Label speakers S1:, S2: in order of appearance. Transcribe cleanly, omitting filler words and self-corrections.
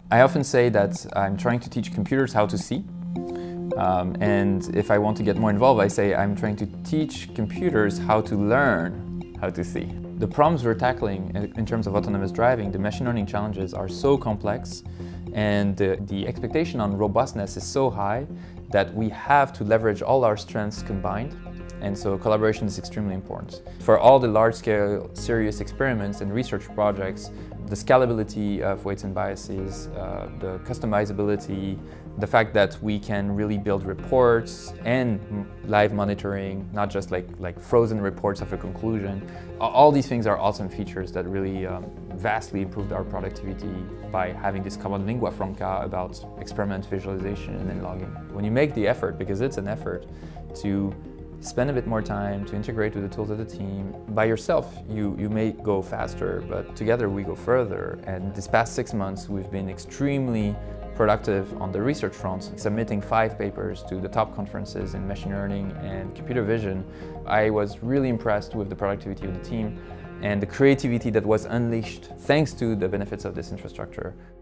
S1: I often say that I'm trying to teach computers how to see. And if I want to get more involved, I say I'm trying to teach computers how to learn how to see. The problems we're tackling in terms of autonomous driving, the machine learning challenges are so complex, and the expectation on robustness is so high that we have to leverage all our strengths combined. And so collaboration is extremely important. For all the large-scale serious experiments and research projects, the scalability of weights and biases, the customizability, the fact that we can really build reports and live monitoring, not just like frozen reports of a conclusion. All these things are awesome features that really vastly improved our productivity by having this common lingua franca about experiment visualization and logging. When you make the effort, because it's an effort, to spend a bit more time to integrate with the tools of the team. By yourself, you may go faster, but together we go further. And this past 6 months, we've been extremely productive on the research front, submitting 5 papers to the top conferences in machine learning and computer vision. I was really impressed with the productivity of the team and the creativity that was unleashed thanks to the benefits of this infrastructure.